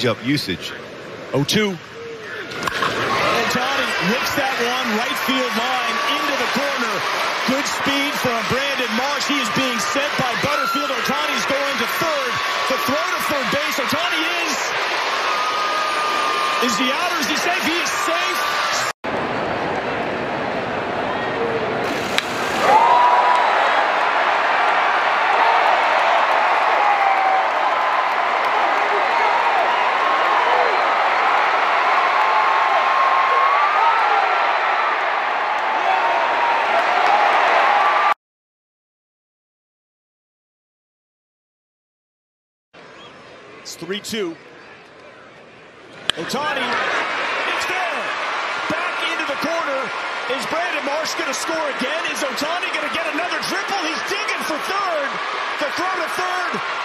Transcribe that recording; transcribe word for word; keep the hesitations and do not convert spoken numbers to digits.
changeup usage. oh two. Ohtani whips that one right field line into the corner. Good speed from Brandon Marsh. He is being sent by Butterfield. Ohtani's going to third. The throw to third base. Ohtani is. Is he out or is he safe? He is safe. It's three two. Ohtani, it's there. Back into the corner. Is Brandon Marsh going to score again? Is Ohtani going to get another triple? He's digging for third. The throw to third.